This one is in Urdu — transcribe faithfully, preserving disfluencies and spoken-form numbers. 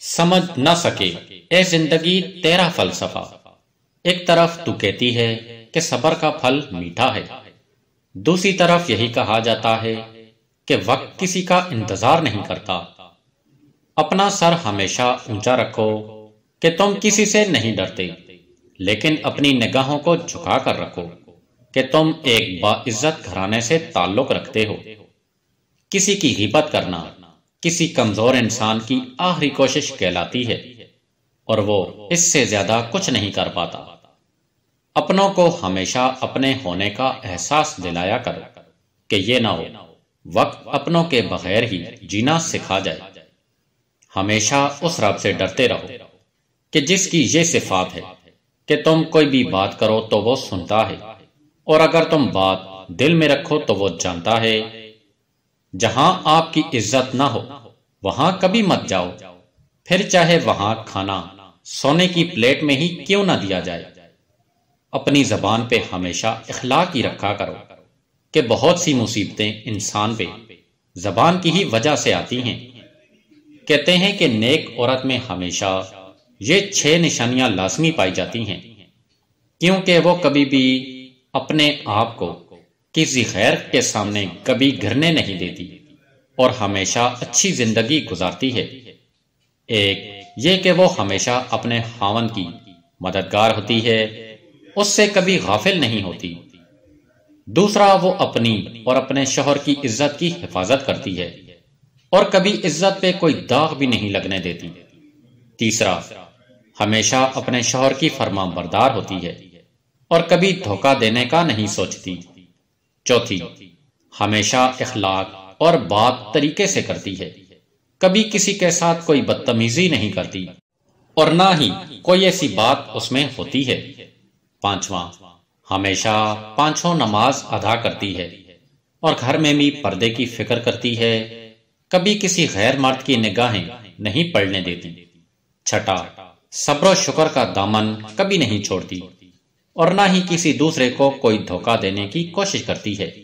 سمجھ نہ سکے اے زندگی تیرا فلسفہ۔ ایک طرف تو کہتی ہے کہ صبر کا پھل میٹھا ہے، دوسری طرف یہی کہا جاتا ہے کہ وقت کسی کا انتظار نہیں کرتا۔ اپنا سر ہمیشہ اونچا رکھو کہ تم کسی سے نہیں ڈرتے، لیکن اپنی نگاہوں کو جھکا کر رکھو کہ تم ایک باعزت گھرانے سے تعلق رکھتے ہو۔ کسی کی غیبت کرنا کسی کمزور انسان کی آخری کوشش کہلاتی ہے، اور وہ اس سے زیادہ کچھ نہیں کر پاتا۔ اپنوں کو ہمیشہ اپنے ہونے کا احساس دلایا کرو کہ یہ نہ ہو وقت اپنوں کے بغیر ہی جینا سکھا جائے۔ ہمیشہ اس رب سے ڈرتے رہو کہ جس کی یہ صفات ہے کہ تم کوئی بھی بات کرو تو وہ سنتا ہے، اور اگر تم بات دل میں رکھو تو وہ جانتا ہے۔ جہاں آپ کی عزت نہ ہو وہاں کبھی مت جاؤ، پھر چاہے وہاں کھانا سونے کی پلیٹ میں ہی کیوں نہ دیا جائے۔ اپنی زبان پہ ہمیشہ اخلاق ہی رکھا کرو کہ بہت سی مصیبتیں انسان پہ زبان کی ہی وجہ سے آتی ہیں۔ کہتے ہیں کہ نیک عورت میں ہمیشہ یہ چھ نشانیاں لازمی پائی جاتی ہیں، کیونکہ وہ کبھی بھی اپنے آپ کو کسی غیر کے سامنے کبھی گرنے نہیں دیتی اور ہمیشہ اچھی زندگی گزارتی ہے۔ ایک یہ کہ وہ ہمیشہ اپنے خاوند کی مددگار ہوتی ہے، اس سے کبھی غافل نہیں ہوتی۔ دوسرا، وہ اپنی اور اپنے شوہر کی عزت کی حفاظت کرتی ہے اور کبھی عزت پہ کوئی داغ بھی نہیں لگنے دیتی۔ تیسرا، ہمیشہ اپنے شوہر کی فرمان بردار ہوتی ہے اور کبھی دھوکہ دینے کا نہیں سوچتی۔ چوتھی، ہمیشہ اخلاق اور بات طریقے سے کرتی ہے، کبھی کسی کے ساتھ کوئی بدتمیزی نہیں کرتی اور نہ ہی کوئی ایسی بات اس میں ہوتی ہے۔ پانچواں، ہمیشہ پانچوں نماز ادا کرتی ہے اور گھر میں بھی پردے کی فکر کرتی ہے، کبھی کسی غیر مرد کی نگاہیں نہیں پڑنے دیتی۔ چھٹا، صبر و شکر کا دامن کبھی نہیں چھوڑتی اور نہ ہی کسی دوسرے کو کوئی دھوکہ دینے کی کوشش کرتی ہے۔